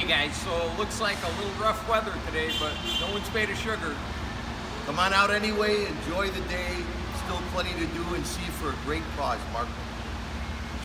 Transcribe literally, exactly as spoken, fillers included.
Hey guys, so it looks like a little rough weather today, but no one's made of sugar. Come on out anyway, enjoy the day. Still plenty to do and see for a great cause, Marklund.